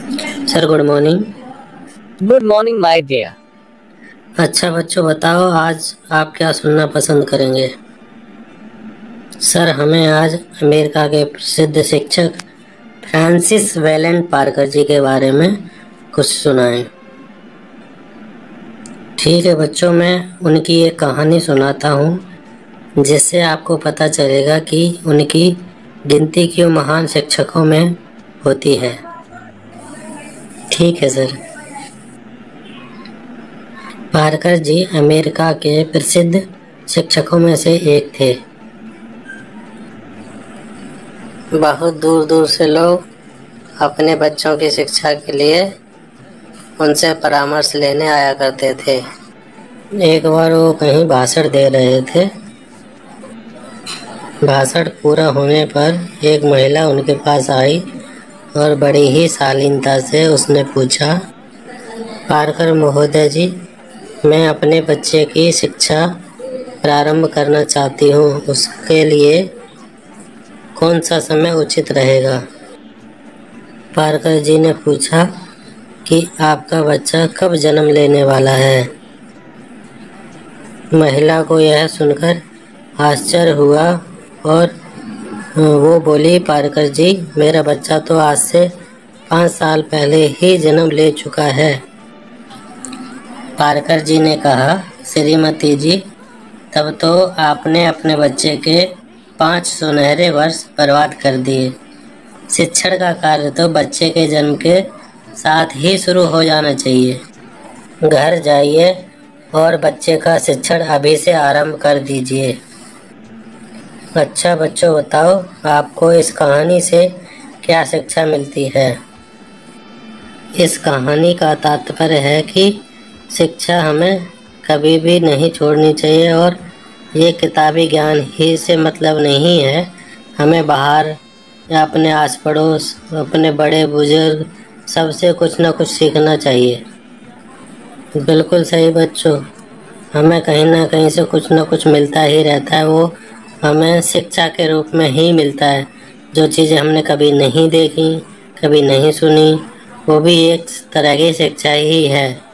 Sir good morning. Good morning my dear. अच्छा बच्चों बताओ आज आप क्या सुनना पसंद करेंगे। सर हमें आज अमेरिका के प्रसिद्ध शिक्षक फ्रांसिस वेलेंट पार्कर जी के बारे में कुछ सुनाएं। ठीक है बच्चों, मैं उनकी एक कहानी सुनाता हूँ जिससे आपको पता चलेगा कि उनकी गिनती क्यों महान शिक्षकों में होती है। ठीक है सर। पार्कर जी अमेरिका के प्रसिद्ध शिक्षकों में से एक थे। बहुत दूर दूर से लोग अपने बच्चों की शिक्षा के लिए उनसे परामर्श लेने आया करते थे। एक बार वो कहीं भाषण दे रहे थे। भाषण पूरा होने पर एक महिला उनके पास आई और बड़ी ही शालीनता से उसने पूछा, पार्कर महोदय जी, मैं अपने बच्चे की शिक्षा प्रारंभ करना चाहती हूँ, उसके लिए कौन सा समय उचित रहेगा। पार्कर जी ने पूछा कि आपका बच्चा कब जन्म लेने वाला है। महिला को यह सुनकर आश्चर्य हुआ और वो बोली, पार्कर जी, मेरा बच्चा तो आज से 5 साल पहले ही जन्म ले चुका है। पार्कर जी ने कहा, श्रीमती जी, तब तो आपने अपने बच्चे के 5 सुनहरे वर्ष बर्बाद कर दिए। शिक्षण का कार्य तो बच्चे के जन्म के साथ ही शुरू हो जाना चाहिए। घर जाइए और बच्चे का शिक्षण अभी से आरंभ कर दीजिए। अच्छा बच्चों बताओ आपको इस कहानी से क्या शिक्षा मिलती है। इस कहानी का तात्पर्य है कि शिक्षा हमें कभी भी नहीं छोड़नी चाहिए और ये किताबी ज्ञान ही से मतलब नहीं है। हमें बाहर या अपने आस पड़ोस, अपने बड़े बुजुर्ग सबसे कुछ ना कुछ सीखना चाहिए। बिल्कुल सही बच्चों, हमें कहीं ना कहीं से कुछ ना कुछ मिलता ही रहता है। वो हमें शिक्षा के रूप में ही मिलता है। जो चीज़ें हमने कभी नहीं देखी, कभी नहीं सुनी, वो भी एक तरह की शिक्षा ही है।